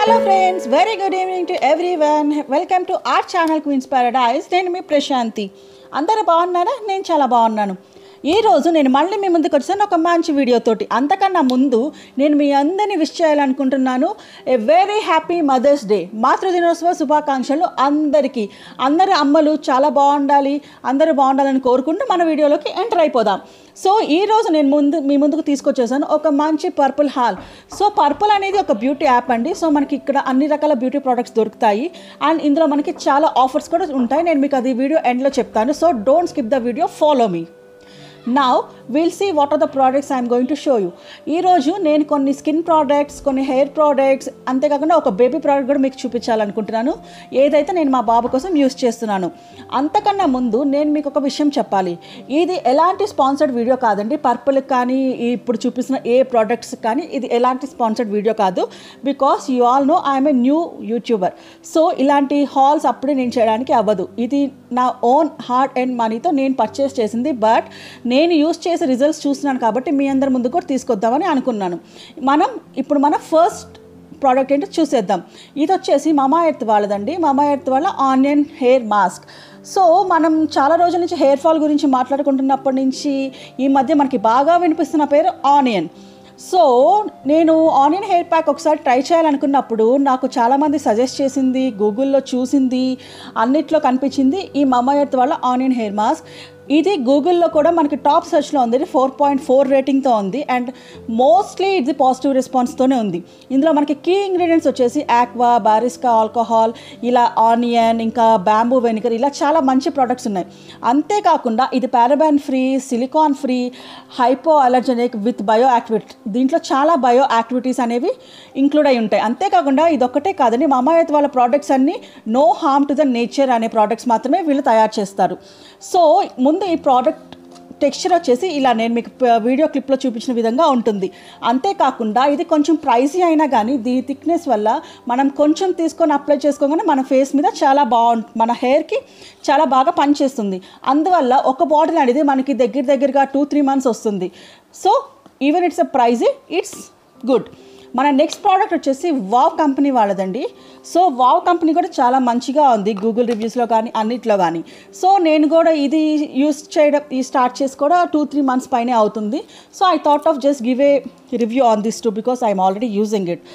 Hello friends, very good evening to everyone. Welcome to our channel Queen's Paradise. నేను మీ ప్రశాంతి. అందరూ బాగున్నారా? నేను చాలా బాగున్నాను. ఈ రోజు నేను మళ్ళీ మీ ముందుకు వచ్చాను ఒక మంచి వీడియో తోటి. అంతకన్నా ముందు నేను మీ అందరిని విష్ చేయాలనుకుంటున్నాను a very happy mother's day. మాతృదినోత్సవ శుభాకాంక్షలు అందరికీ. అందరు అమ్మలు చాలా బాగుండాలి, అందరూ బాగుండాలని కోరుకుంటూ మన వీడియోలోకి ఎంటర్ అయిపోదాం. సో ఈరోజు నేను మీ ముందుకు తీసుకొచ్చేసాను ఒక మంచి పర్పుల్ హాల్. సో పర్పుల్ అనేది ఒక బ్యూటీ యాప్ అండి. సో మనకి ఇక్కడ అన్ని రకాల బ్యూటీ ప్రోడక్ట్స్ దొరుకుతాయి అండ్ ఇందులో మనకి చాలా ఆఫర్స్ కూడా ఉంటాయి. నేను మీకు అది వీడియో ఎండ్లో చెప్తాను. So don't skip the video, follow me. Now we'll see what are the products I am going to show you. ఈ రోజు నేను కొన్ని స్కిన్ ప్రోడక్ట్స్, కొన్ని హెయిర్ ప్రోడక్ట్స్, అంతేకాకుండా ఒక బేబీ ప్రోడక్ట్ కూడా మీకు చూపించాలనుకుంటున్నాను, ఏదైతే నేను మా బాబు కోసం యూస్ చేస్తున్నాను. అంతకన్నా ముందు నేను మీకు ఒక విషయం చెప్పాలి. ఇది ఎలాంటి స్పాన్సర్డ్ వీడియో కాదండి. పర్పుల్కి కానీ ఇప్పుడు చూపిస్తున్న ఏ ప్రోడక్ట్స్ కానీ ఇది ఎలాంటి స్పాన్సర్డ్ వీడియో కాదు. Because you all know I'm a new YouTuber. So ఇలాంటి హాల్స్ అప్పుడే నేను చేయడానికి అవ్వదు. ఇది నా ఓన్ హార్డ్ అండ్ మనీతో నేను పర్చేస్ చేసింది. బట్ నేను యూస్ చేసే రిజల్ట్స్ చూస్తున్నాను కాబట్టి మీ అందరి ముందు కూడా తీసుకొద్దామని అనుకున్నాను. ఇప్పుడు మన ఫస్ట్ ప్రోడక్ట్ ఏంటో చూసేద్దాం. ఇది వచ్చేసి మామా ఎర్త్ వాళ్ళదండి. మామా ఎర్త్ వాళ్ళ ఆనియన్ హెయిర్ మాస్క్. సో మనం చాలా రోజుల నుంచి హెయిర్ ఫాల్ గురించి మాట్లాడుకుంటున్నప్పటి నుంచి ఈ మధ్య మనకి బాగా వినిపిస్తున్న పేరు ఆనియన్. సో నేను ఆనియన్ హెయిర్ ప్యాక్ ఒకసారి ట్రై చేయాలనుకున్నప్పుడు నాకు చాలామంది సజెస్ట్ చేసింది, గూగుల్లో చూసింది, అన్నిట్లో కనిపించింది ఈ మామా ఎర్త్ వాళ్ళ ఆనియన్ హెయిర్ మాస్క్. ఇది గూగుల్లో కూడా మనకి టాప్ సెర్చ్లో ఉంది. 4.4 రేటింగ్తో ఉంది అండ్ మోస్ట్లీ ఇది పాజిటివ్ రెస్పాన్స్తోనే ఉంది. ఇందులో మనకి కీ ఇంగ్రీడియంట్స్ వచ్చేసి ఆక్వా, బారిస్కా ఆల్కహాల్, ఇలా ఆనియన్, ఇంకా బ్యాంబూ వెనిగర్, ఇలా చాలా మంచి ప్రోడక్ట్స్ ఉన్నాయి. అంతేకాకుండా ఇది paraben free, silicone free, hypoallergenic with bioactivity. దీంట్లో చాలా బయో యాక్టివిటీస్ అనేవి ఇంక్లూడ్ అయి ఉంటాయి. అంతేకాకుండా ఇది ఒక్కటే కాదండి, మామా ఎర్త్ వాళ్ళ ప్రోడక్ట్స్ అన్నీ no harm to the nature అనే ప్రోడక్ట్స్ మాత్రమే వీళ్ళు తయారు చేస్తారు. సో ముందు ఈ ప్రోడక్ట్ టెక్స్చర్ వచ్చేసి ఇలా నేను మీకు వీడియో క్లిప్లో చూపించిన విధంగా ఉంటుంది. అంతేకాకుండా ఇది కొంచెం ప్రైసీ అయినా కానీ దీని థిక్నెస్ వల్ల మనం కొంచెం తీసుకొని అప్లై చేసుకోగానే మన ఫేస్ మీద చాలా మన హెయిర్కి చాలా బాగా పనిచేస్తుంది. అందువల్ల ఒక బాటిల్ అనేది మనకి దగ్గరగా 2-3 months వస్తుంది. So even it's a pricey, it's good. మన నెక్స్ట్ ప్రోడక్ట్ వచ్చేసి వావ్ కంపెనీ వాళ్ళదండి. సో వావ్ కంపెనీ కూడా చాలా మంచిగా ఉంది గూగుల్ రివ్యూస్లో కానీ అన్నిట్లో కానీ. సో నేను కూడా ఇది యూస్ చేయడం స్టార్ట్ చేసి కూడా 2-3 months పైనే అవుతుంది. So I thought of just give a review on this too because I'm already using it.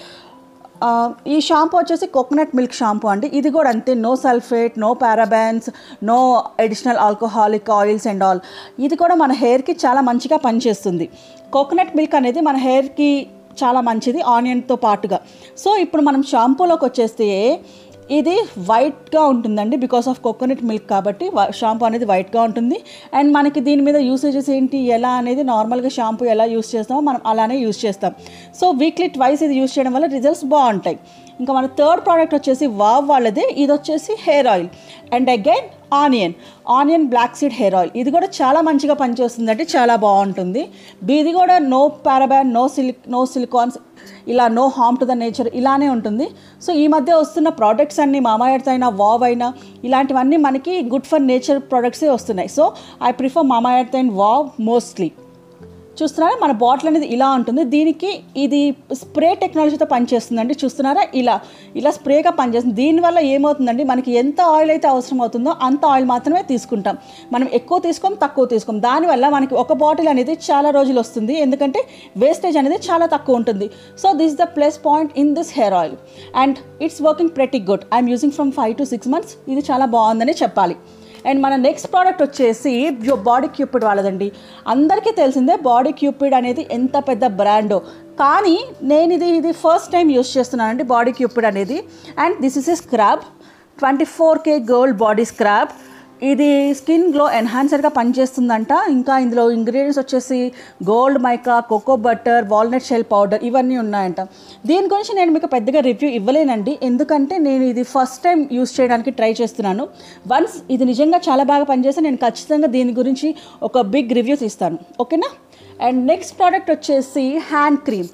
ఈ షాంపూ వచ్చేసి కోకోనట్ మిల్క్ షాంపూ అండి. ఇది కూడా అంతే, no sulphate, no parabens, no additional alcoholic oils and all. ఇది కూడా మన హెయిర్కి చాలా మంచిగా పనిచేస్తుంది. కోకోనట్ మిల్క్ అనేది మన హెయిర్కి చాలా మంచిది ఆనియన్తో పాటుగా. సో ఇప్పుడు మనం షాంపూలోకి వచ్చేస్తే ఇది వైట్గా ఉంటుందండి బికాస్ ఆఫ్ కోకోనట్ మిల్క్ కాబట్టి షాంపూ అనేది వైట్గా ఉంటుంది. అండ్ మనకి దీని మీద యూసేజెస్ ఏంటి ఎలా అనేది నార్మల్గా షాంపూ ఎలా యూస్ చేస్తామో మనం అలానే యూస్ చేస్తాం. సో వీక్లీ ట్వైస్ ఇది యూస్ చేయడం వల్ల రిజల్ట్స్ బాగుంటాయి. ఇంకా మన థర్డ్ ప్రోడక్ట్ వచ్చేసి వావ్ వాళ్ళది. ఇది వచ్చేసి hair oil and again onion black seed hair oil. ఇది కూడా చాలా మంచిగా పనిచేస్తుందంటే చాలా బాగుంటుంది. ఇది కూడా నో పారాబెన్, నో సిలికాన్స్, ఇలా no harm to the nature ఇలానే ఉంటుంది. సో ఈ మధ్య వస్తున్న ప్రోడక్ట్స్ అన్నీ మామా ఎర్త్ అయినా వావ్ అయినా ఇలాంటివన్నీ మనకి గుడ్ ఫర్ నేచర్ ప్రోడక్ట్సే వస్తున్నాయి. So I prefer Mamaearth and Wow mostly. చూస్తున్నారా మన బాటిల్ అనేది ఇలా ఉంటుంది. దీనికి ఇది స్ప్రే టెక్నాలజీతో పనిచేస్తుందండి. చూస్తున్నారా ఇలా స్ప్రేగా పనిచేస్తుంది. దీనివల్ల ఏమవుతుందండి, మనకి ఎంత ఆయిల్ అయితే అవసరం అవుతుందో అంత ఆయిల్ మాత్రమే తీసుకుంటాం. మనం ఎక్కువ తీసుకోం, తక్కువ తీసుకోం. దానివల్ల మనకి ఒక బాటిల్ అనేది చాలా రోజులు వస్తుంది, ఎందుకంటే వేస్టేజ్ అనేది చాలా తక్కువ ఉంటుంది. So this is the plus point in this hair oil and it's working pretty good. I'm using from 5 to 6 months. ఇది చాలా బాగుందని చెప్పాలి. అండ్ మన నెక్స్ట్ ప్రోడక్ట్ వచ్చేసి బాడీ క్యూపిడ్ వాళ్ళదండి. అందరికీ తెలిసిందే బాడీ క్యూపిడ్ అనేది ఎంత పెద్ద బ్రాండో, కానీ నేను ఇది ఫస్ట్ టైం యూస్ చేస్తున్నానండి బాడీ క్యూపిడ్ అనేది. And this is a scrub, 24K gold body scrub. ఇది స్కిన్ గ్లో ఎన్హాన్సర్గా పనిచేస్తుందంట. ఇంకా ఇందులో ఇంగ్రీడియంట్స్ వచ్చేసి gold mica, cocoa butter, walnut shell powder ఇవన్నీ ఉన్నాయంట. దీని గురించి నేను మీకు పెద్దగా రివ్యూ ఇవ్వలేనండి, ఎందుకంటే నేను ఇది ఫస్ట్ టైం యూస్ చేయడానికి ట్రై చేస్తున్నాను. వన్స్ ఇది నిజంగా చాలా బాగా పనిచేస్తే నేను ఖచ్చితంగా దీని గురించి ఒక బిగ్ రివ్యూ తీస్తాను, ఓకేనా. అండ్ నెక్స్ట్ ప్రోడక్ట్ వచ్చేసి హ్యాండ్ క్రీమ్.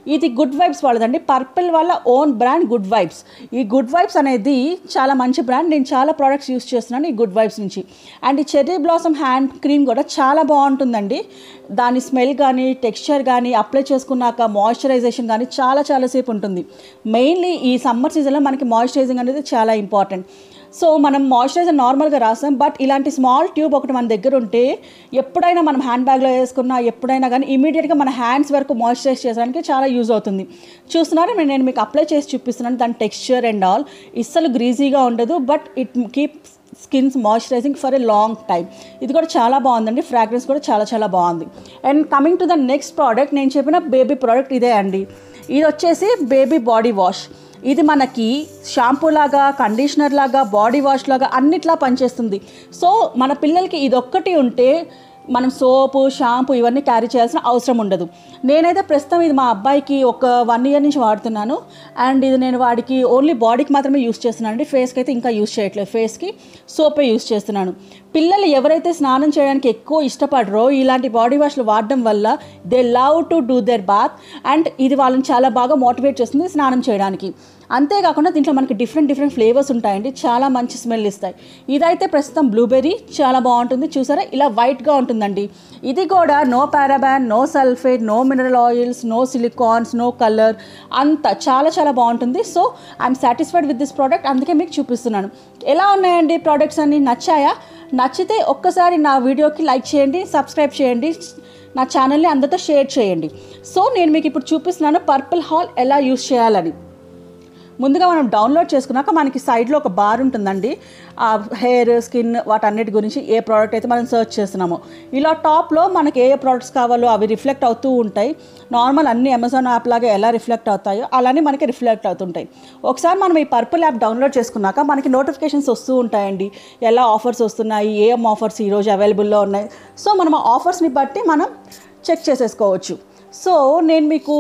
ఇది గుడ్ వైబ్స్ వాళ్ళదండి, పర్పుల్ వాళ్ళ ఓన్ బ్రాండ్ గుడ్ వైబ్స్. ఈ గుడ్ వైబ్స్ అనేది చాలా మంచి బ్రాండ్. నేను చాలా ప్రోడక్ట్స్ యూస్ చేస్తున్నాను ఈ గుడ్ వైబ్స్ నుంచి. అండ్ ఈ చెర్రీ బ్లాసమ్ హ్యాండ్ క్రీమ్ కూడా చాలా బాగుంటుందండి. దాని స్మెల్ కానీ టెక్స్చర్ కానీ అప్లై చేసుకున్నాక మాయిశ్చరైజేషన్ కానీ చాలా సేపు ఉంటుంది. మెయిన్లీ ఈ సమ్మర్ సీజన్లో మనకి మాయిశ్చరైజింగ్ అనేది చాలా ఇంపార్టెంట్. సో మనం మాయిశ్చరైజర్ నార్మల్గా రాస్తాం, బట్ ఇలాంటి స్మాల్ ట్యూబ్ ఒకటి మన దగ్గర ఉంటే ఎప్పుడైనా మనం హ్యాండ్ బ్యాగ్లో వేసుకున్నా ఎప్పుడైనా కానీ ఇమీడియట్గా మన హ్యాండ్స్ వరకు మాయిశ్చరైజ్ చేయడానికి చాలా యూజ్ అవుతుంది. చూస్తున్నారా, నేను మీకు అప్లై చేసి చూపిస్తున్నాను. దాని టెక్స్చర్ అండ్ ఆల్ ఇస్సలు గ్రీజీగా ఉండదు, but it keep skins moisturising for a long time. ఇది కూడా చాలా బాగుందండి, ఫ్రాగ్రెన్స్ కూడా చాలా బాగుంది. And coming to the next product, నేను చెప్పిన బేబీ ప్రోడక్ట్ ఇదే అండి. ఇది వచ్చేసి బేబీ బాడీ వాష్. ఇది మనకి షాంపూ లాగా, కండిషనర్ లాగా, బాడీ వాష్ లాగా అన్నిట్లా పనిచేస్తుంది. సో మన పిల్లలకి ఇదొక్కటి ఉంటే మనం సోపు, షాంపూ ఇవన్నీ క్యారీ చేయాల్సిన అవసరం ఉండదు. నేనైతే ప్రస్తుతం ఇది మా అబ్బాయికి ఒక 1 year నుంచి వాడుతున్నాను. అండ్ ఇది నేను వాడికి ఓన్లీ బాడీకి మాత్రమే యూస్ చేస్తున్నాను అండి, ఫేస్కి అయితే ఇంకా యూస్ చేయట్లేదు. ఫేస్కి సోపే యూస్ చేస్తున్నాను. పిల్లలు ఎవరైతే స్నానం చేయడానికి ఎక్కువ ఇష్టపడరో ఇలాంటి బాడీ వాష్లు వాడడం వల్ల they love to do their bath. And ఇది వాళ్ళని చాలా బాగా మోటివేట్ చేస్తుంది స్నానం చేయడానికి. అంతేకాకుండా దీంట్లో మనకి డిఫరెంట్ ఫ్లేవర్స్ ఉంటాయండి, చాలా మంచి స్మెల్ ఇస్తాయి. ఇదైతే ప్రస్తుతం బ్లూబెర్రీ చాలా బాగుంటుంది. చూసారా, ఇలా వైట్గా ఉంటుందండి. ఇది కూడా no paraben, no sulphate, no mineral oils, no silicones, no colour, అంత చాలా బాగుంటుంది. So I'm satisfied with this product, అందుకే మీకు చూపిస్తున్నాను. ఎలా ఉన్నాయండి ప్రోడక్ట్స్ అన్ని, నచ్చాయా? నచ్చితే ఒక్కసారి నా వీడియోకి లైక్ చేయండి, సబ్స్క్రైబ్ చేయండి, నా ఛానల్ని అందరితో షేర్ చేయండి. సో నేను మీకు ఇప్పుడు చూపిస్తున్నాను పర్పుల్ హాల్ ఎలా యూస్ చేయాలని. ముందుగా మనం డౌన్లోడ్ చేసుకున్నాక మనకి సైడ్లో ఒక బార్ ఉంటుందండి. హెయిర్, స్కిన్ వాటన్నిటి గురించి ఏ ప్రోడక్ట్ అయితే మనం సర్చ్ చేస్తున్నామో ఇలా టాప్లో మనకి ఏ ప్రోడక్ట్స్ కావాలో అవి రిఫ్లెక్ట్ అవుతూ ఉంటాయి. నార్మల్ అన్ని అమెజాన్ యాప్ లాగా ఎలా రిఫ్లెక్ట్ అవుతాయో అలానే మనకి రిఫ్లెక్ట్ అవుతుంటాయి. ఒకసారి మనం ఈ పర్పుల్ యాప్ డౌన్లోడ్ చేసుకున్నాక మనకి నోటిఫికేషన్స్ వస్తూ ఉంటాయండి, ఎలా ఆఫర్స్ వస్తున్నాయి, ఏం ఆఫర్స్ ఈరోజు అవైలబుల్లో ఉన్నాయి. సో మనం ఆ ఆఫర్స్ని బట్టి మనం చెక్ చేసేసుకోవచ్చు. సో నేను మీకు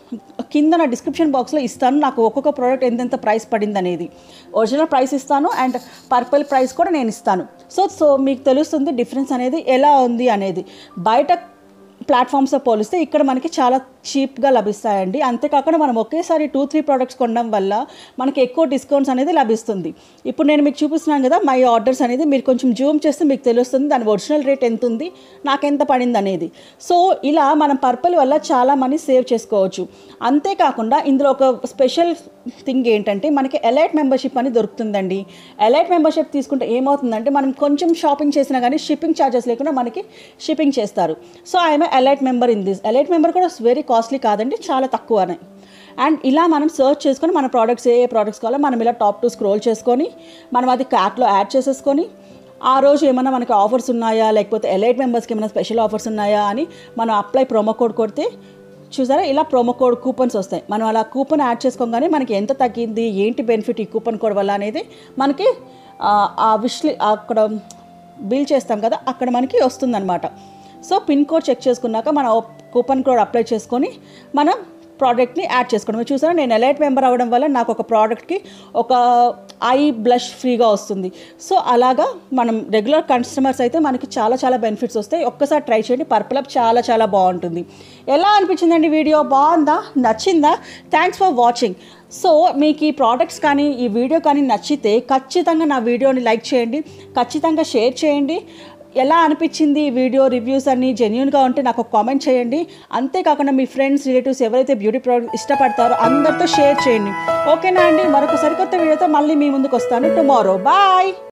కింద నా డిస్క్రిప్షన్ బాక్స్లో ఇస్తాను నాకు ఒక్కొక్క ప్రోడక్ట్ ఎంతెంత ప్రైస్ పడింది అనేది. ఒరిజినల్ ప్రైస్ ఇస్తాను అండ్ పర్పుల్ ప్రైస్ కూడా నేను ఇస్తాను. సో మీకు తెలుస్తుంది డిఫరెన్స్ అనేది ఎలా ఉంది అనేది. బయట ప్లాట్ఫామ్స్తో పోలిస్తే ఇక్కడ మనకి చాలా చీప్గా లభిస్తాయండి. అంతేకాకుండా మనం ఒకేసారి 2-3 ప్రోడక్ట్స్ కొనడం వల్ల మనకి ఎక్కువ డిస్కౌంట్స్ అనేది లభిస్తుంది. ఇప్పుడు నేను మీకు చూపిస్తున్నాను కదా మై ఆర్డర్స్ అనేది, మీరు కొంచెం జూమ్ చేస్తే మీకు తెలుస్తుంది దాని ఒరిజినల్ రేట్ ఎంత ఉంది, నాకెంత పడింది అనేది. సో ఇలా మనం పర్పుల్ వల్ల చాలా మనీ సేవ్ చేసుకోవచ్చు. అంతేకాకుండా ఇందులో ఒక స్పెషల్ థింగ్ ఏంటంటే మనకి ఎలైట్ మెంబర్షిప్ అని దొరుకుతుందండి. ఎలైట్ మెంబర్షిప్ తీసుకుంటే ఏమవుతుందంటే మనం కొంచెం షాపింగ్ చేసినా కానీ షిప్పింగ్ ఛార్జెస్ లేకుండా మనకి షిప్పింగ్ చేస్తారు. So I'm elite member in this. Elite member కూడా వెరీ కాస్ట్లీ కాదండి, చాలా తక్కువనే. అండ్ ఇలా మనం సర్చ్ చేసుకొని మన ప్రోడక్ట్స్ ఏ ప్రోడక్ట్స్ కావాలో మనం ఇలా టాప్ టు స్క్రోల్ చేసుకొని మనం అది కార్ట్లో యాడ్ చేసేసుకొని ఆ రోజు ఏమైనా మనకి ఆఫర్స్ ఉన్నాయా లేకపోతే ఎలైట్ మెంబర్స్కి ఏమైనా స్పెషల్ ఆఫర్స్ ఉన్నాయా అని మనం అప్లై ప్రోమో కోడ్ కొడితే చూసారా ఇలా ప్రోమో కోడ్ కూపన్స్ వస్తాయి. మనం అలా కూపన్ యాడ్ చేసుకోగానే మనకి ఎంత తగ్గింది, ఏంటి బెనిఫిట్ ఈ కూపన్ కోడ్ వల్ల అనేది మనకి ఆ అక్కడ బిల్ చేస్తాం కదా అక్కడ మనకి వస్తుందన్నమాట. సో పిన్ కోడ్ చెక్ చేసుకున్నాక మనం కూపన్ కోడ్ అప్లై చేసుకొని మనం ప్రోడక్ట్ని యాడ్ చేసుకోవడం. చూసారా నేను ఎలైట్ మెంబర్ అవ్వడం వల్ల నాకు ఒక ప్రోడక్ట్కి ఒక ఐ బ్లష్ ఫ్రీగా వస్తుంది. సో అలాగా మనం రెగ్యులర్ కస్టమర్స్ అయితే మనకి చాలా బెనిఫిట్స్ వస్తాయి. ఒక్కసారి ట్రై చేయండి, పర్పుల్ అప్ చాలా బాగుంటుంది. ఎలా అనిపించిందండి వీడియో, బాగుందా, నచ్చిందా? Thanks for watching. సో మీకు ఈ ప్రోడక్ట్స్ కానీ ఈ వీడియో కానీ నచ్చితే ఖచ్చితంగా నా వీడియోని లైక్ చేయండి, ఖచ్చితంగా షేర్ చేయండి. ఎలా అనిపించింది ఈ వీడియో, రివ్యూస్ అన్నీ జెన్యూన్గా ఉంటే నాకు ఒక కామెంట్ చేయండి. అంతేకాకుండా మీ ఫ్రెండ్స్, రిలేటివ్స్ ఎవరైతే బ్యూటీ ప్రోడక్ట్ ఇష్టపడతారో అందరితో షేర్ చేయండి. ఓకేనా అండి, మరొక సరికొత్త వీడియోతో మళ్ళీ మీ ముందుకు వస్తాను టుమారో. బాయ్.